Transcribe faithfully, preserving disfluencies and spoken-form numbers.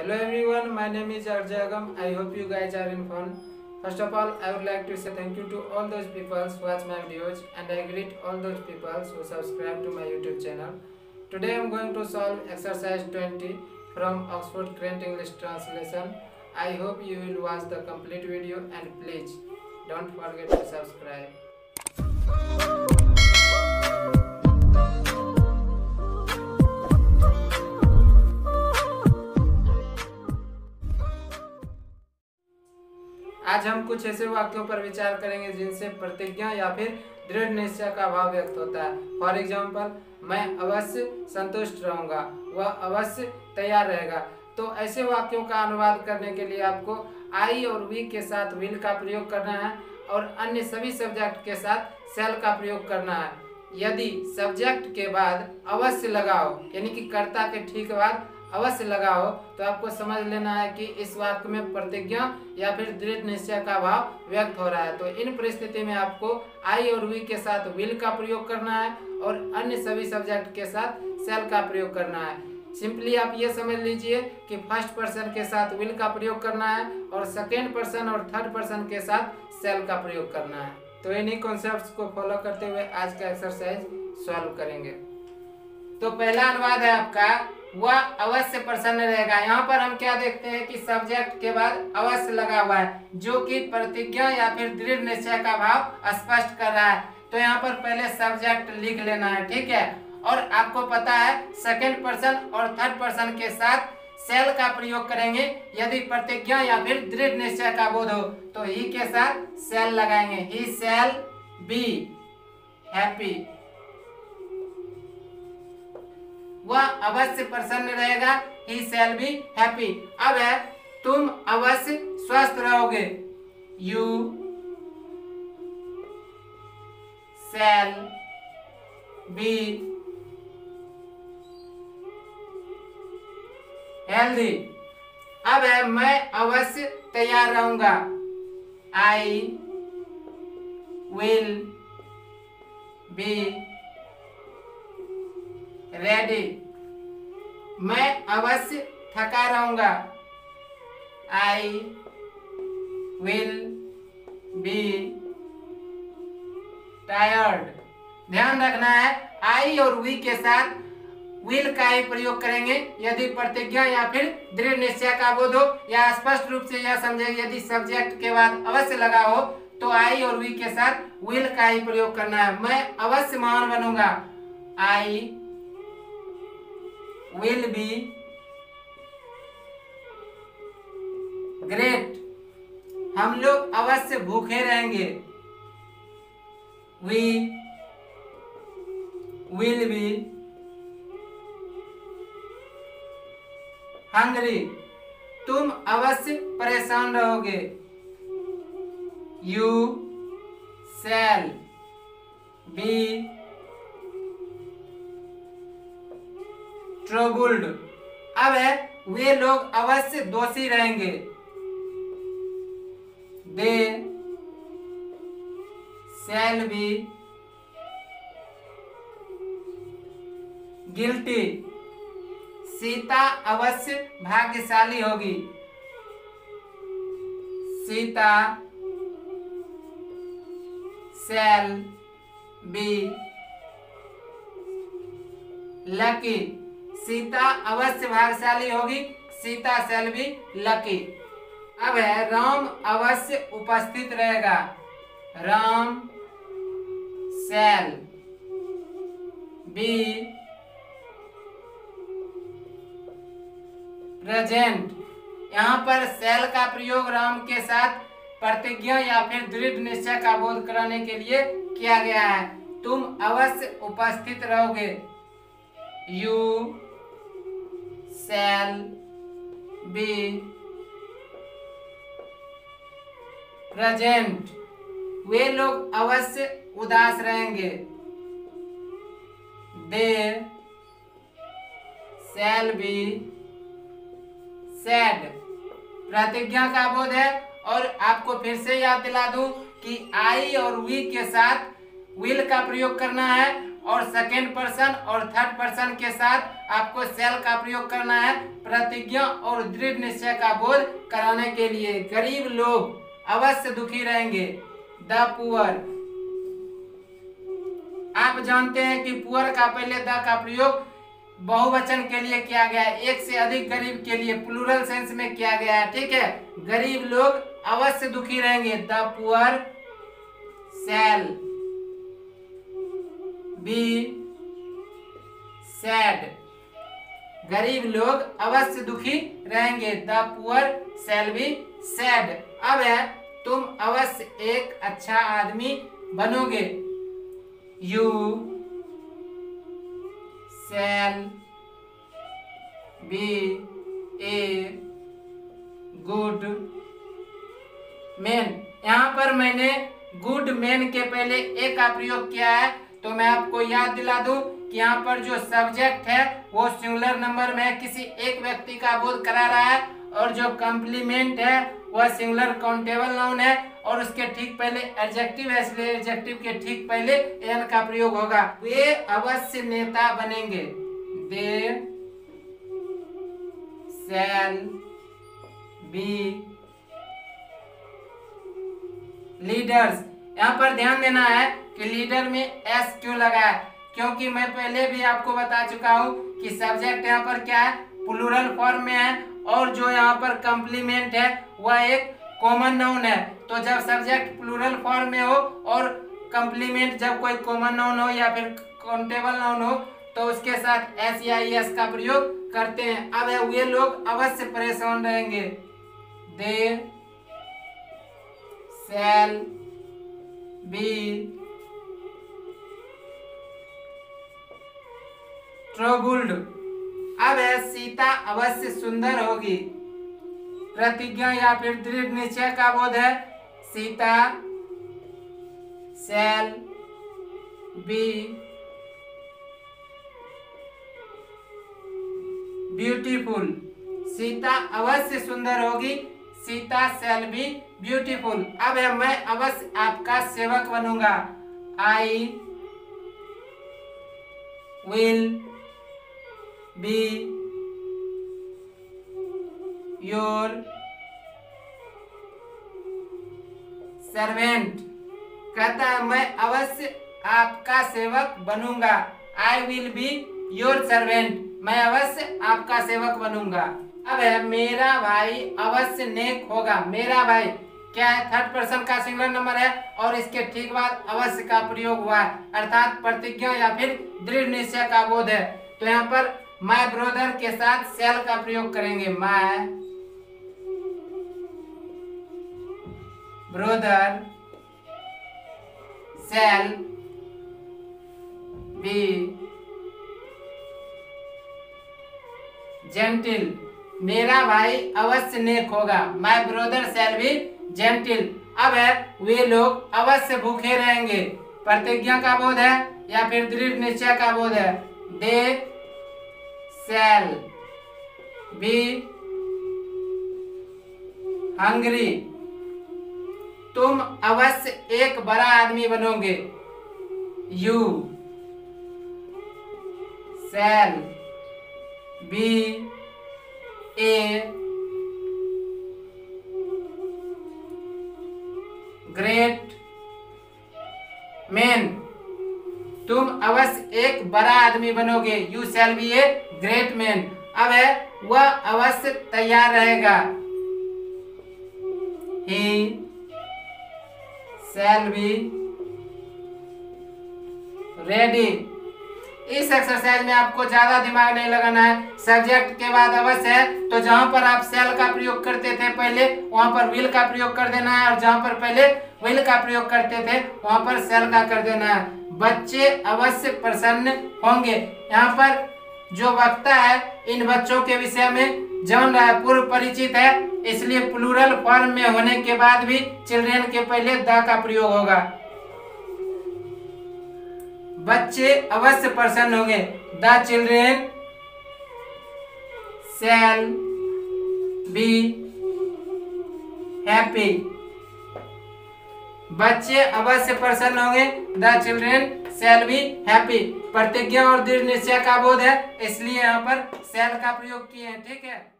Hello everyone, my name is Arjagam. I hope you guys are in fun. First of all, I would like to say thank you to all those people who watch my videos, and I greet all those people who subscribe to my YouTube channel. Today I am going to solve exercise twenty from Oxford Current English Translation. I hope you will watch the complete video and please don't forget to subscribe. आज हम कुछ ऐसे वाक्यों पर विचार करेंगे जिनसे प्रतिज्ञा या फिर दृढ़ निश्चय का भाव व्यक्त होता है। फॉर एग्जाम्पल, मैं अवश्य संतुष्ट रहूंगा, वह अवश्य तैयार रहेगा। तो ऐसे वाक्यों का अनुवाद करने के लिए आपको आई और वी के साथ विल का प्रयोग करना है और अन्य सभी सब्जेक्ट के साथ शैल का प्रयोग करना है। यदि सब्जेक्ट के बाद अवश्य लगाओ, यानी कि कर्ता के ठीक बाद अवश्य लगाओ, तो आपको समझ लेना है कि इस वाक्य में प्रतिज्ञा या फिर दृढ़ निश्चय का भाव व्यक्त हो रहा है। तो इन परिस्थिति में आपको आई और वी के साथ विल का प्रयोग करना है और अन्य सभी सब्जेक्ट के साथ शैल का प्रयोग करना है। सिंपली आप ये समझ लीजिए कि फर्स्ट पर्सन के साथ विल का प्रयोग करना है और सेकेंड पर्सन और थर्ड पर्सन के साथ शैल का प्रयोग करना है। तो इन्हीं कॉन्सेप्ट्स को फॉलो करते हुए आज का एक्सरसाइज सॉल्व करेंगे। तो पहला अनुवाद है आपका, वह अवश्य प्रसन्न रहेगा। यहाँ पर हम क्या देखते हैं कि सब्जेक्ट के बाद अवश्य लगा हुआ है, जो कि प्रतिज्ञा या फिर दृढ़ निश्चय का भाव स्पष्ट कर रहा है। तो यहाँ पर पहले सब्जेक्ट लिख लेना है, ठीक है। और आपको पता है सेकंड पर्सन और थर्ड पर्सन के साथ शैल का प्रयोग करेंगे यदि प्रतिज्ञा या फिर दृढ़ निश्चय का बोध हो, तो ही के साथ शैल लगाएंगे। ही शैल बी हैप्पी, वह अवश्य प्रसन्न रहेगा। He shall be happy. अब है तुम अवश्य स्वस्थ रहोगे। You shall be healthy. अब है मैं अवश्य तैयार रहूंगा। I will be ready. मैं अवश्य थका रहूंगा। I will be tired. ध्यान रखना है आई और वी के साथ विल का ही प्रयोग करेंगे यदि प्रतिज्ञा या फिर दृढ़ निश्चय का बोध हो, या स्पष्ट रूप से यह समझे यदि सब्जेक्ट के बाद अवश्य लगा हो तो आई और वी के साथ विल का ही प्रयोग करना है। मैं अवश्य महान बनूंगा। I will be great. हम लोग अवश्य भूखे रहेंगे। We will be hungry. तुम अवश्य परेशान रहोगे। You shall be troubled. अब है वे लोग अवश्य दोषी रहेंगे। They shall be guilty. Sita अवश्य भाग्यशाली होगी। Sita shall be lucky. Sita अवश्य भाग्यशाली होगी। Sita shall be lucky. अब है राम अवश्य उपस्थित रहेगा। Ram shall be present. यहाँ पर शैल का प्रयोग राम के साथ प्रतिज्ञा या फिर दृढ़ निश्चय का बोध कराने के लिए किया गया है। तुम अवश्य उपस्थित रहोगे। You shall be present. वे लोग अवश्य उदास रहेंगे। They shall be sad. प्रतिज्ञा का बोध है और आपको फिर से याद दिला दूं कि आई और वी के साथ विल का प्रयोग करना है और सेकेंड पर्सन और थर्ड पर्सन के साथ आपको शैल का प्रयोग करना है प्रतिज्ञा और दृढ़ निश्चय का बोध कराने के लिए। गरीब लोग अवश्य दुखी रहेंगे, द पुअर। आप जानते हैं कि पुअर का पहले द का प्रयोग बहुवचन के लिए किया गया है, एक से अधिक गरीब के लिए प्लूरल सेंस में किया गया है, ठीक है। गरीब लोग अवश्य दुखी रहेंगे, the poor shall be sad. गरीब लोग अवश्य दुखी रहेंगे, the poor shall be sad. अब है तुम अवश्य एक अच्छा आदमी बनोगे, you shall be a good man. यहाँ पर मैंने गुड मैन के पहले ए का प्रयोग किया है, तो मैं आपको याद दिला दूं कि यहाँ पर जो सब्जेक्ट है वो सिंगुलर नंबर में है, किसी एक व्यक्ति का बोध करा रहा है, और जो कॉम्प्लीमेंट है वह सिंगुलर काउंटेबल नाउन है, और उसके ठीक पहले एडजेक्टिव है, इसलिए एडजेक्टिव के ठीक पहले एन का प्रयोग होगा। वे अवश्य नेता बनेंगे, दे शैल बी लीडर्स। यहाँ पर ध्यान देना है कि लीडर में एस क्यों लगा है, क्योंकि मैं पहले भी आपको बता चुका हूँ कि सब्जेक्ट यहाँ पर क्या है, प्लूरल फॉर्म में है, और जो यहाँ पर कॉम्प्लीमेंट है वह एक कॉमन नाउन है। तो जब सब्जेक्ट प्लूरल फॉर्म में हो और कॉम्प्लीमेंट जब कोई कॉमन नाउन हो या फिर काउंटेबल नाउन हो, तो उसके साथ एस या एस का प्रयोग करते हैं। अब है वे लोग अवश्य परेशान रहेंगे, दे शैल बी ट्रबल्ड। अब है सीता अवश्य सुंदर होगी, प्रतिज्ञा या फिर दृढ़ निश्चय का बोध है, Sita shall be beautiful. Sita अवश्य सुंदर होगी, सीता शैल बी ब्यूटीफुल। अब है मैं अवश्य आपका सेवक बनूंगा, I will be your servant. कहता है मैं अवश्य आपका सेवक बनूंगा, I will be your servant, मैं अवश्य आपका सेवक बनूंगा। अब है मेरा भाई अवश्य नेक होगा, मेरा भाई क्या है, थर्ड पर्सन का सिंगुलर नंबर है, और इसके ठीक बाद अवश्य का प्रयोग हुआ है, अर्थात प्रतिज्ञा या फिर दृढ़ निश्चय का बोध है। तो यहाँ पर माय ब्रदर के साथ शैल का प्रयोग करेंगे, my brother shall be gentle. मेरा भाई अवश्य नेक होगा, my brother shall be gentle. अब है वे लोग अवश्य भूखे रहेंगे, प्रतिज्ञा का बोध है या फिर दृढ़ निश्चय का बोध है, दे शैल बी हंग्री। तुम अवश्य एक बड़ा आदमी बनोगे, you shall be a great man. तुम अवश्य एक बड़ा आदमी बनोगे, you shall be a great man. अब है वह अवश्य तैयार रहेगा, ही शैल बी रेडी। इस एक्सरसाइज में आपको ज्यादा दिमाग नहीं लगाना है, सब्जेक्ट के बाद अवश्य है, तो जहां पर आप शैल का प्रयोग करते थे पहले वहां पर विल का प्रयोग कर देना है, और जहां पर पहले विल का प्रयोग करते थे वहां पर शैल का कर देना है। बच्चे अवश्य प्रसन्न होंगे। यहाँ पर जो वक्ता है इन बच्चों के विषय में जान रहा है, पूर्व परिचित है, इसलिए प्लूरल फॉर्म में होने के बाद भी चिल्ड्रेन के पहले द का प्रयोग होगा। बच्चे अवश्य प्रसन्न होंगे, the children shall be happy. बच्चे अवश्य प्रसन्न होंगे। The children shall be happy. प्रतिज्ञा और दृढ़ निश्चय का बोध है, इसलिए यहाँ पर शैल का प्रयोग किए हैं। ठीक है।